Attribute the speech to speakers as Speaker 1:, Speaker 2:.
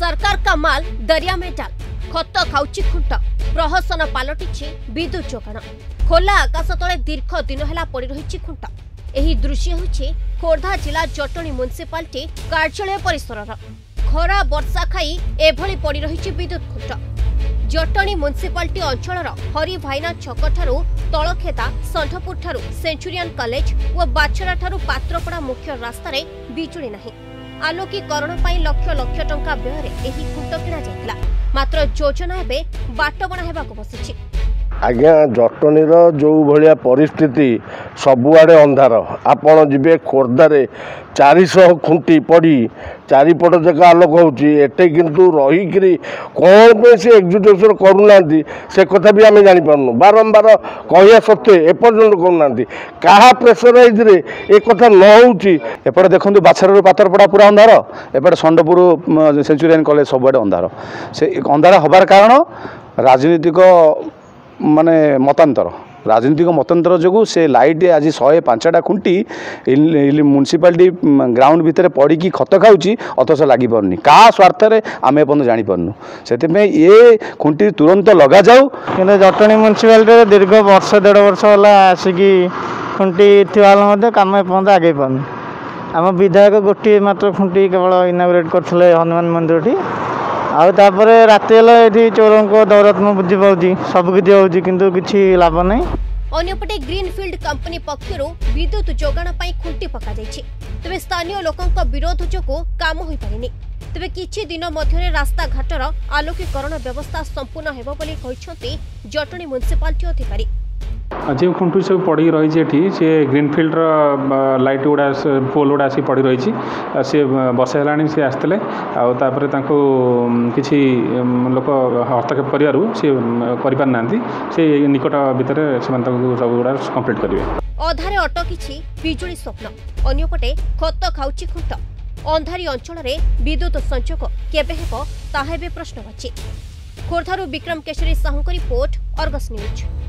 Speaker 1: सरकार का माल दरिया में डाल खत खाउची खुंट प्रहसन पलटि विद्युत जोगाण खोला आकाश तले दीर्घ दिन है पड़ रही खुंट। यही दृश्य होछि खोर्धा जिला जटणी म्युनिसिपालिटी कार्यालय परिसर खरा वर्षा खाई एभली पड़ रही विद्युत खुंट। जटणी म्युनिसिपालिटी अंचल हरि भाईना छक ठारू तलखेदा संठपुर ठारू सेंचुरियन कॉलेज और बाछरा ठारू पात्रपड़ा मुख्य रास्तार बिजुली नहीं। आलोकीकरण लक्ष लक्ष टंका व्यय एही खुंट किणा जायतिला मात्र योजना एबे बाट बना हेबाको बसिछि।
Speaker 2: आज्ञा जटणीर जो भाया परिस्थिति सबुआड़े अंधार आपण जीवे खोर्धारे 400 खुंटी पड़ी चारिपट जगह आलोक होटे किंतु रहीकि कौन पे से एक्जिक्यूशन करूना से कथा भी आम जापारू बारंबार कहया सत्वे एपर्यंत करूना क्या प्रेसराइज रे एक कथा न होपटे
Speaker 3: देखो बाछर पात्रपड़ा पूरा अंधार एपटे संडपुर सेंचुरियन कॉलेज सबुआड़े अंधार से अंधार हबार कारण राजनीतिक माने मतांतर राजनीतिक मतांतर जो से लाइट आज 105टा खुंटी म्युनिसिपालिटी ग्राउंड भितर पड़ी खत खाऊँगी अथच लगी पारनी क्या स्वार्थ आम एपर्यंत जापरनु से ये खुंटी तुरंत लगा जाऊ।
Speaker 4: कि जटणी म्युनिसिपालिटी दीर्घ वर्ष 1.5 वर्ष है आसिकी खुंटी थी कम एपर्यंत आगे पारनु। आम विधायक गोटे मात्र खुंटी केवल इनागुरेट करते हनुमान मंदिर आउे राति ये चोरों को दौरात्मक बुद्धि पाँच सबकि होती लाभ नहीं।
Speaker 1: अन्यपटे ग्रीनफील्ड कंपनी पक्षरु विद्युत जोगाण खुंटी पका तेज स्थानीय लोकों विरोध जो काम हो पारिनी तेज किछि दिन मध्य रास्ता घाटर आलोकीकरण व्यवस्था संपूर्ण हेबो बोली कहिसंती जटणी म्युनिसिपालिटी अधिकारी।
Speaker 5: जो खुंटू सब पड़ी रही सी ग्रीनफिल्ड लाइट गुड़ा पोल गुड़ा आसी पड़ी रही सी वर्षे है सी आसते किसी लोक हस्तक्षेप करना सी निकट भितर सब गुड़ा कंप्लीट करेंगे।
Speaker 1: अधारे अटकी बिजुली स्वप्न अन्यपटे खत खाउची खुंट अंधारी अंचल विद्युत संचोग केबे हेबो ताहा प्रश्नवाची। खोर्धारू Vikram Keshari Sahu report Argus news.